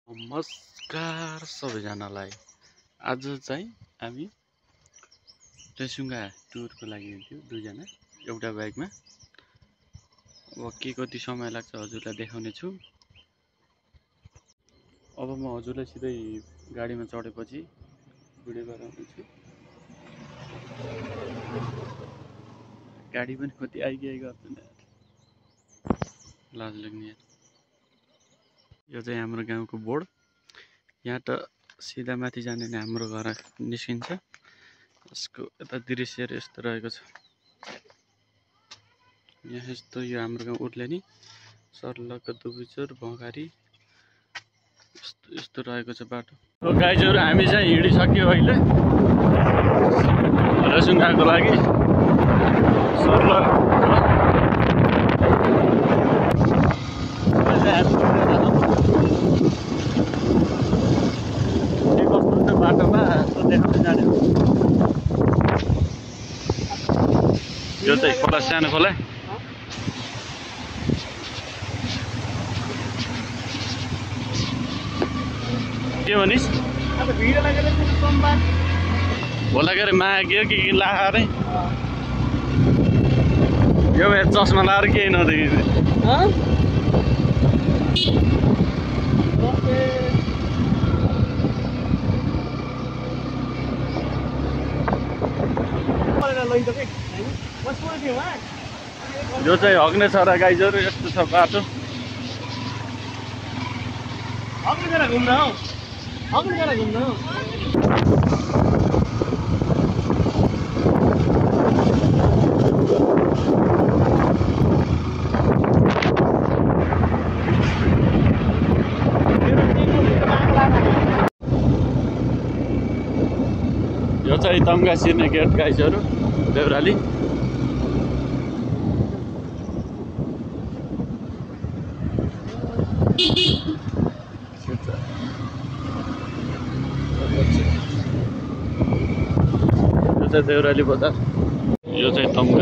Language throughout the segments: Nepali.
नमस्कार सबैजनालाई। आज चाहिँ हामी रेसुङ्गा टुरको लागि हिँड्थ्यौँ दुईजना एउटा बाइकमा। अब के कति समय लाग्छ हजुरलाई देखाउने छु। अब म हजुरलाई सिधै गाडीमा चढेपछि भिडियो गराउँछु। गाडी पनि कति आइगए गर्दैन, लाज लाग्ने। यो चाहिँ हाम्रो गाउँको बोर्ड। यहाँ त सिधा माथि जाने नै हाम्रो घर निस्किन्छ। यसको यता दृश्यहरू यस्तो रहेको छ। यहाँ यस्तो यो हाम्रो गाउँ उर्लेनी सर्लक दुबीचोर भङ्गारी यस्तो रहेको छ बाटो। गाइजहरू हामी चाहिँ हिँडिसक्यो अहिले रेसुङ्गाको लागि। सर्लक बाटोमा देखाउँदै जाने। यो चाहिँ खोला, सानो खोला। के भनिस्? होला के अरे माग्यो कि लाएर यो चस्मा लाएर केही नदेखिने। यो चाहिँ हग्ने छ र गाइजहरू यस्तो छ बाटो। यो चाहिँ तम्गा सिर्ने गेट गाइजहरू देउराली। यो चाहिँ देउराली बजार। यो चाहिँ तम्गा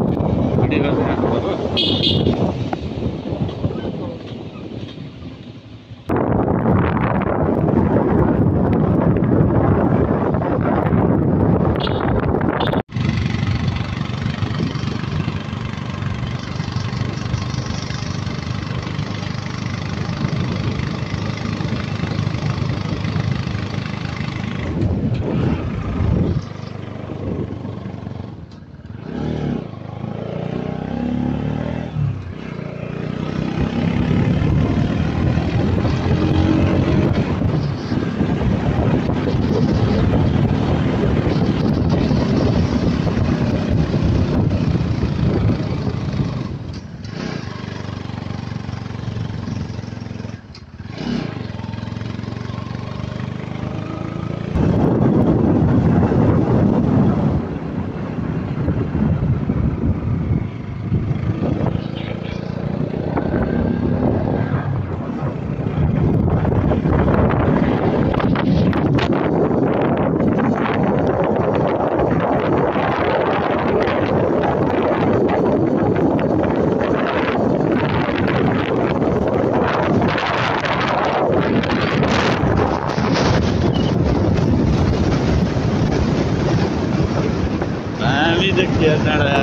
देखिए डाँडा।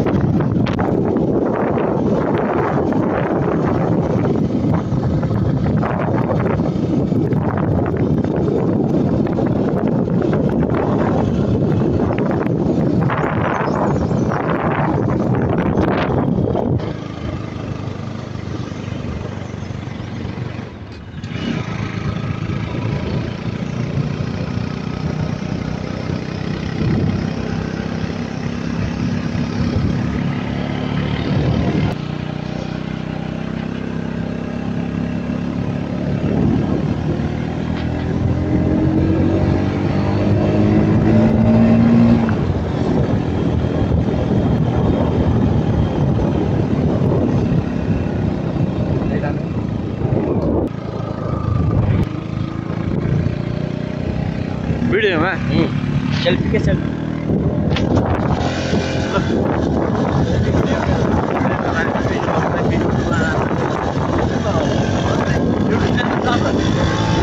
वीडियो में सेल्फी के सेल्फी YouTube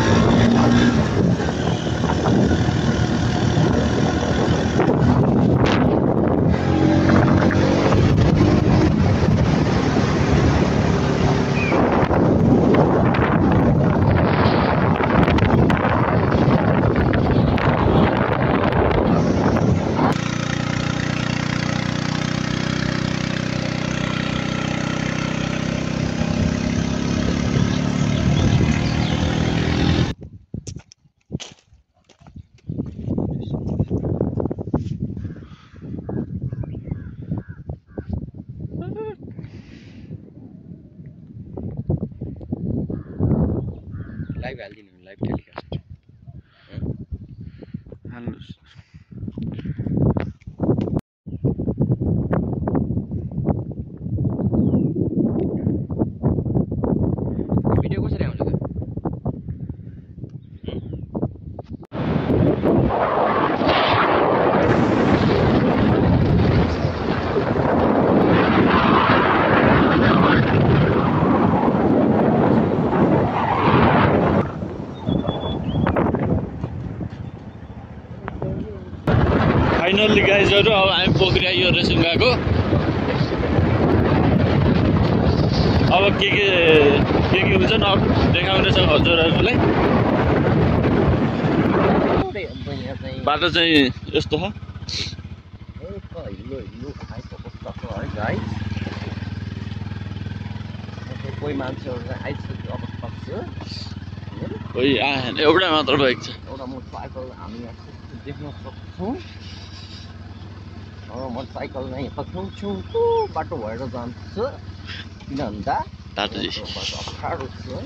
लाइभ हालिदिनु लाइभ टेलिकास्ट हाल्नुहोस् भिडियो कसरी आउँछ त फाइनल्ली गाइजहरु अब हामी पोखरी आइयो रेसुङ्गाको अब के हुन्छ न देखाउनेछ हजुरहरुलाई बाटो चाहिँ यस्तो छ कोही मान्छेहरु आइसक्यो अब सक्छ कोही आएन एउटा मात्र बाइक छ एउटा मोटरसाइकल हामी देख्न सक्छौँ मोटरसाइकल नै छेउछेउको बाटो भएर जान्छ किन भन्दा टाटाजी अप्ठ्यारो छ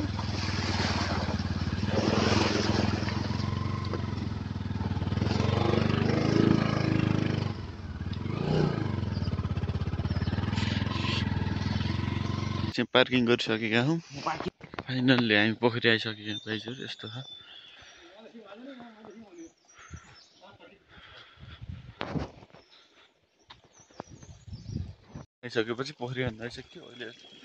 पार्किङ गरिसकेका हौँ फाइनल्ली हामी पोखरी आइसकेका गाइजहरु यस्तो छ आइसकेपछि पोखरी भन्दा आइसक्यो अहिले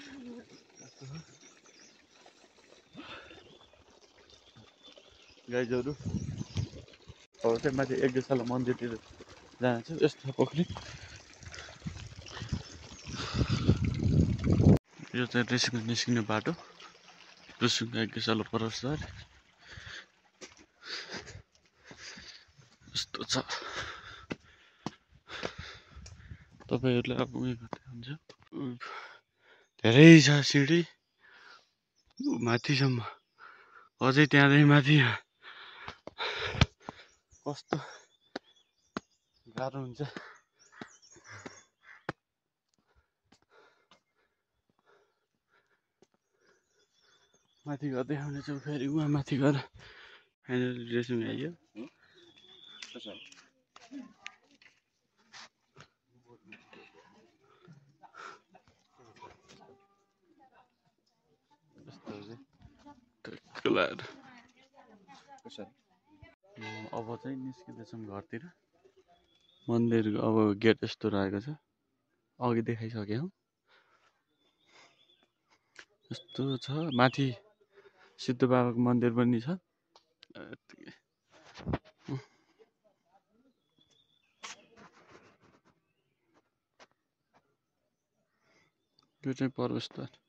गाइजहरु अब चाहिँ माथि यज्ञशाला मन्दिरतिर जान्छ यस्तो पोखरी यो चाहिँ रेसुङ्गा निस्किने बाटो रेसुङ्गा यज्ञशाला प्रवेशद्वार यस्तो छ तपाईहरुलाई अब उयो गर्दै हुन्छ धेरै छ सिँढी माथिसम्म अझै त्यहाँदेखि माथि कस्तो गाह्रो हुन्छ माथि गर्दै आउनेछौँ फेरि उहाँ माथि गएर फाइनली रेसुङ्गा आइयो अब चाहिँ निस्किँदैछौँ घरतिर मन्दिरको अब गेट यस्तो रहेको छ अघि देखाइसके हौ यस्तो छ माथि सिद्ध बाबाको मन्दिर पनि छ यो चाहिँ प्रवेशद्वार